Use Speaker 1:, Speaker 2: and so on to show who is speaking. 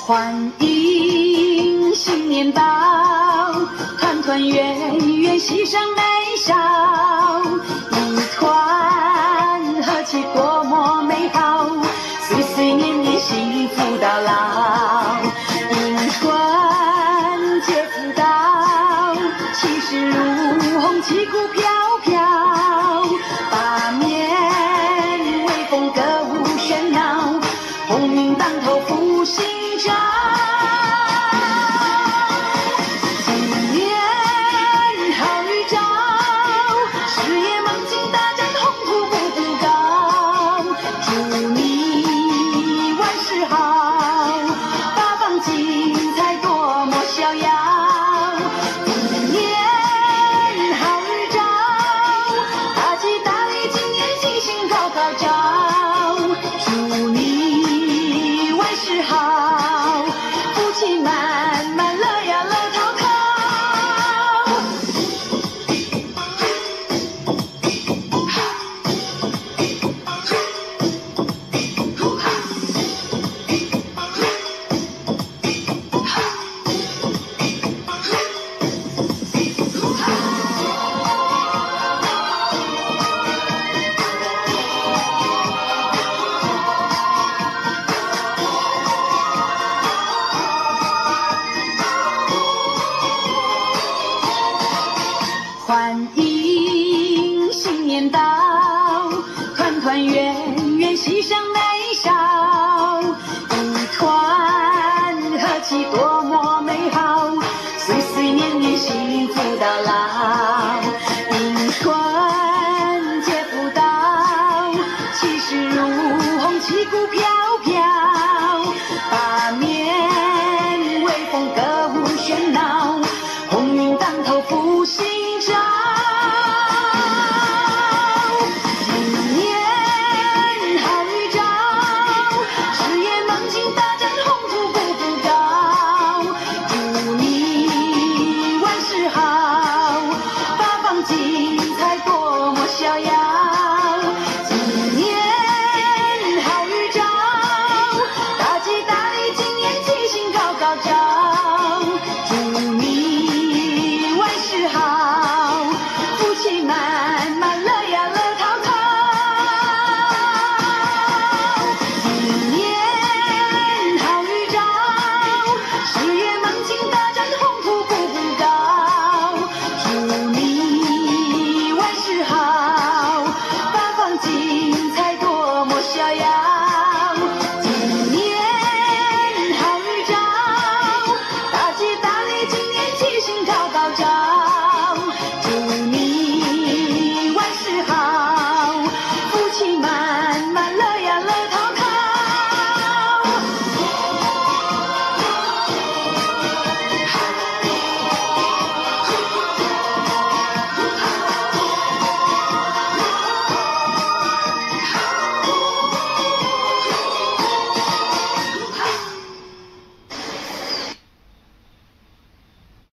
Speaker 1: 欢迎新年到，团团圆圆喜上眉梢，一团和气多么美好，岁岁年年幸福到老。迎春接福到，气势如虹，旗鼓飘飘，八面威风，歌舞喧闹，鸿运当头福星照。新年好预兆，事业猛进，大展宏图步步高。祝你万事好，八方精彩多么逍遥。新年好预兆，大吉大利，今年吉星高高照。祝你万事好，福气满满，乐呀乐淘淘。欢迎新年到，团团圆圆喜上眉梢，一团和气多么美好，岁岁年年幸福到老。迎春接福到，气势如虹，旗鼓飘飘。